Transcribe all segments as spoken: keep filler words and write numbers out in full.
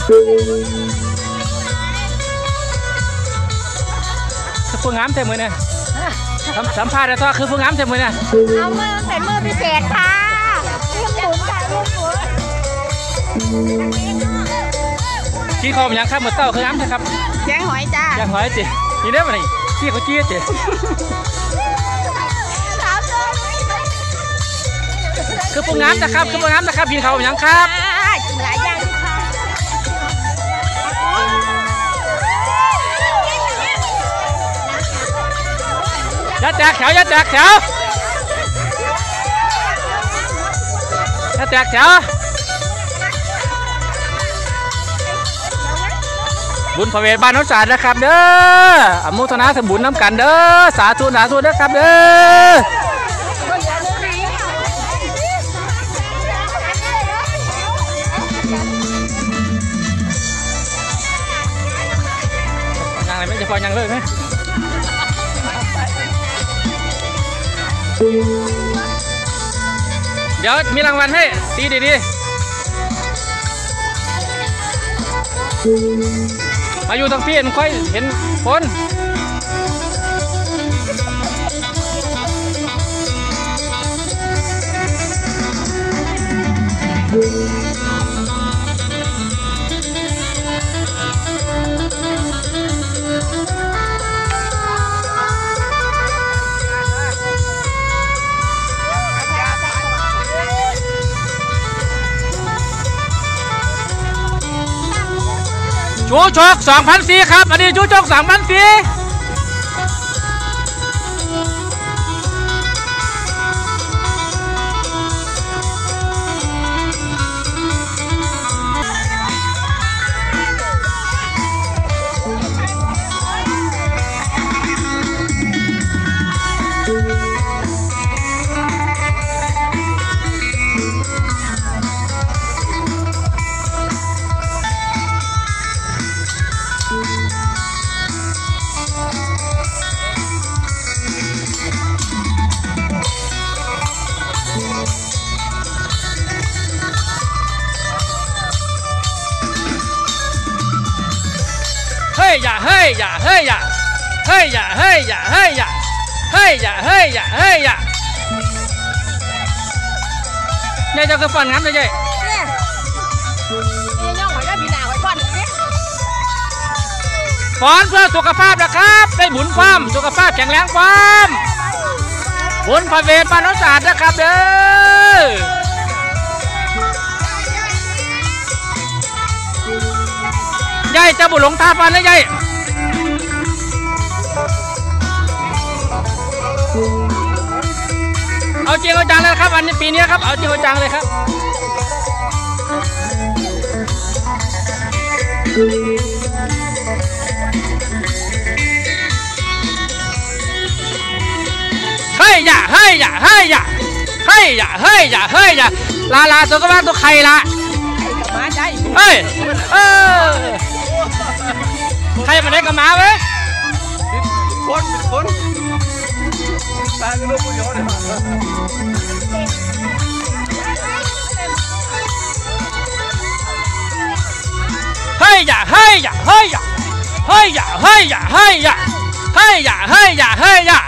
คือผู้งามเต็มมือเนี่ยสัมภาษณ์ได้ต่อคือผู้งามเต็มมือเนี่ยเอามือเป็นมือพิเศษค่ะเรื่องหมุนค่ะเรื่องหมุนขี้คอมยังครับหมดเต้าคืองามใช่ครับแกงหอยจ้าแกงหอยจินี่ได้ไหมขี้เขาจี้จิคือผู้งามนะครับคือผู้งามนะครับกินเขาอย่างครับหลายอย่างยัดแจกแถวยัดแจกแถวยัดแจกแถวบุญพระเวทบ้านน้องสารนะครับเด้ออนุโมทนาสมบุญน้ำกันเด้อสาธุสาธุนะครับเด้อยังอะไรไม่จะพอยังเลยไหมเดี๋ยวมีรางวัลให้ตีดีๆมาอยู่ตรงพี่เห็นค่อยเห็นคนจูชกสองพันสี่ครับอันนี้จูชกสองพันสี่เฮ้ยอย่าเฮ้ยอย่าเฮ้ยอย่าเฮ้ยอย่าเฮ้ยอย่าเฮ้ยอย่าเฮ้ยอย่าเฮ้ยอย่าเฮ้ยอย่าเนี่ยเจ้าคือฟันงั้นเลยเจ้เนี่ยนี่ย่องหอยได้ปีหนาหอยฟันนี่ฟอนเพื่อสุขภาพนะครับได้บุญความสุขภาพแข็งแรงความบุญพระเวทบ้านน้องสารนะครับเด้อยายจะบุญหลงทาฟันเลยยายเอาจริงเอาจังเลยครับอันนี้ปีนี้ครับเอาจริงเอาจังเลยครับเฮ้ยอย่าเฮ้ยอย่าเฮ้ยอย่าเฮ้ยอย่าเฮ้ยอย่าเฮ้ยอย่าลาลาตัวก็ว่าตัวใครละเฮ้ยเออใครมาได้กับมาเว้ยคนคนตายลูกผู้หญิงเฮ้ยอย่าเฮ้ยอย่าเฮ้ยอย่าเฮ้ยอย่าเฮ้ยอย่าเฮ้ยอย่าเฮ้ยอย่าเฮ้ยอย่าเฮ้ยอย่า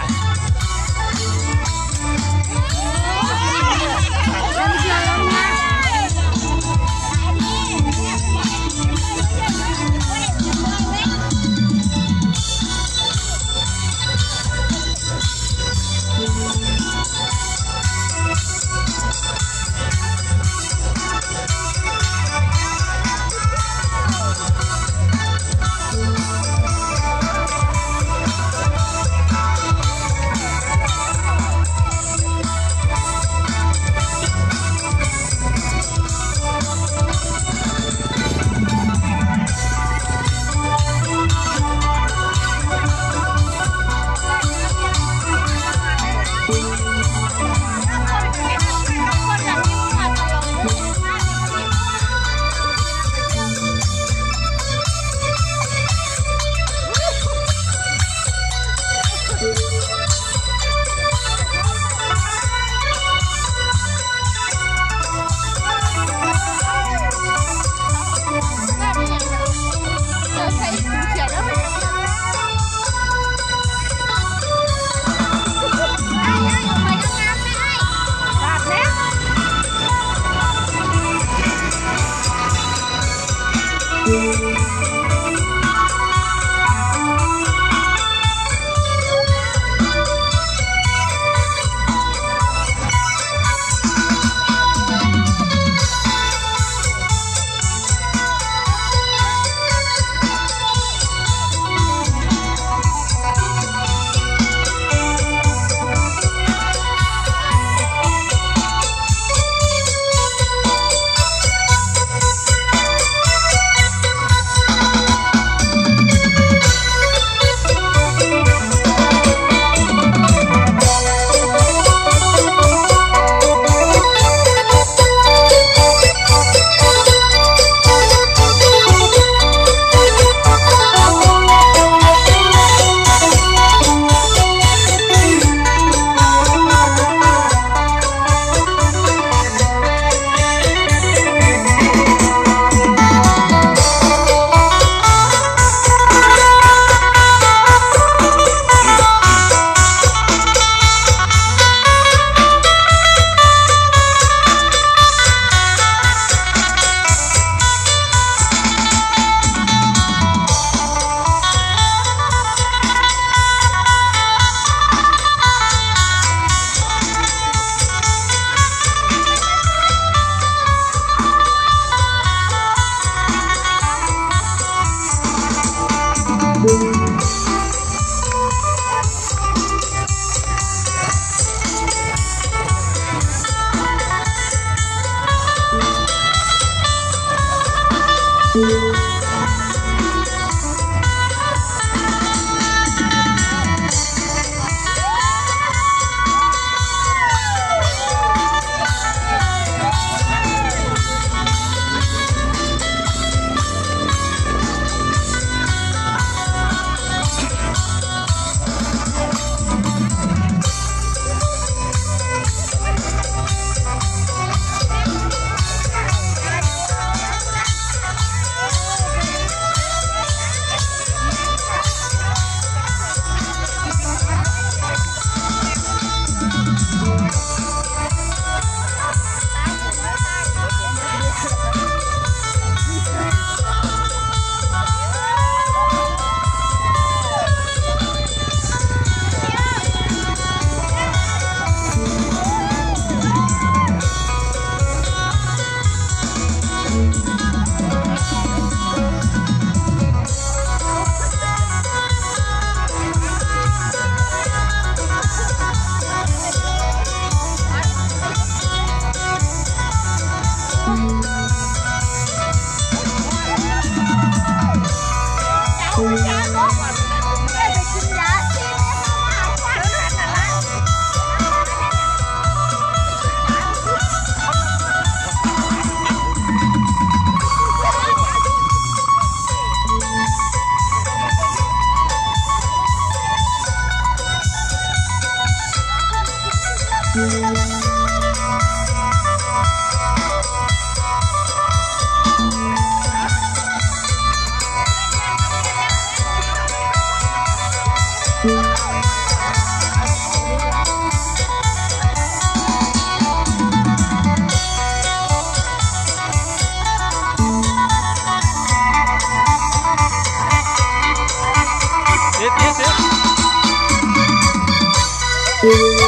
Yes, yes.